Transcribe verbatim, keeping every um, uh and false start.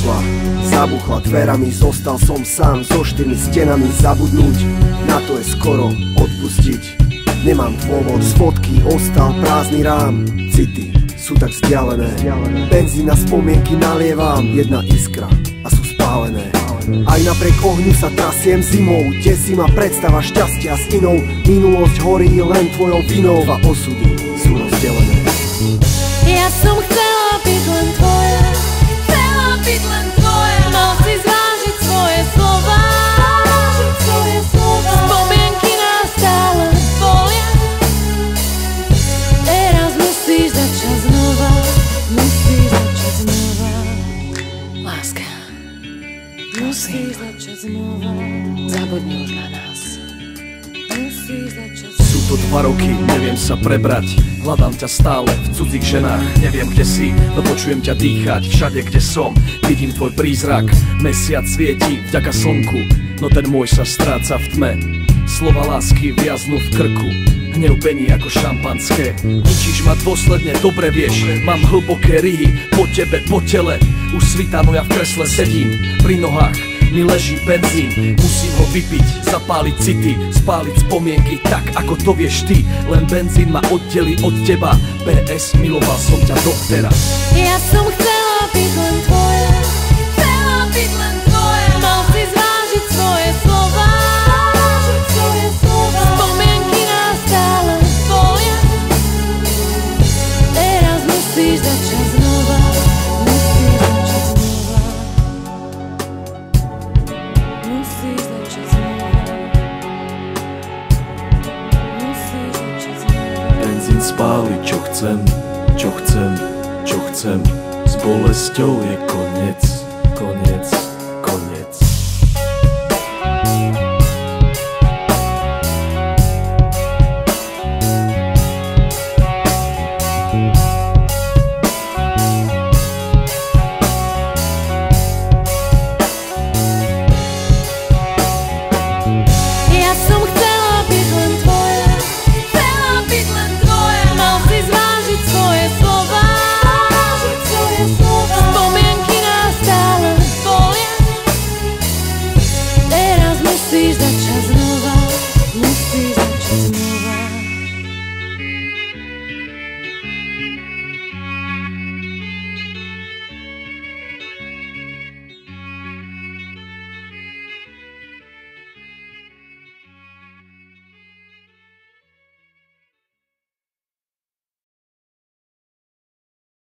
odišla, zabuchla dverami, zostal som sám so štyrmi stenami. Zabudnúť, na to je skoro, odpustiť nemám dôvod. Z fotky ostal prázdny rám, city sú tak vzdialené. Benzín na spomienky nalievam, jedna iskra a sú spálené. Aj napriek ohňu sa trasiem zimou, desí ma predstava šťastia s inou. Minulosť horí len tvojou vinou a osudy sú rozdelené. Ja som chcela byť len tvoja, chcela byť len tvoja. Mal si zvážiť svoje slova, spomienky nás stále bolia. Teraz musíš začať znova, musíš začať znova. Láska, musíš začať znova. Zabudni už na nás. Musíš začať znova. Sú to dva roky, neviem sa prebrať. Hľadám ťa stále v cudzích ženách. Neviem kde si, no počujem ťa dýchať. Všade kde som, vidím tvoj prízrak. Mesiac svieti vďaka slnku, no ten môj sa stráca v tme. Slova lásky viaznú v krku, hnev pení ako šampanské. Ničíš ma dôsledne, dobre vieš. Mám hlboké ryhy, po tebe, po tele. Už svitá, no ja v kresle sedím. Pri nohách mi leží benzín, musím ho vypiť, zapáliť city, spáliť spomienky tak, ako to vieš ty. Len benzín ma oddelí od teba, bé es, miloval som ťa doteraz. Ja som chcela byť len tvoja, chcela byť len tvoja. Mal si zvážiť svoje slova, spomienky nás stále bolia. Teraz musíš začať znova, musíš začať znova. Musíš začať znova, musíš začať znova. Benzín spáli, čo chcem, čo chcem, čo chcem. S bolesťou je koniec, koniec, koniec. Ja som chcela byť len tvoja, chcela byť len tvoja. Mal si zvážiť svoje slova, spomienky nás stále bolia. Teraz musíš začať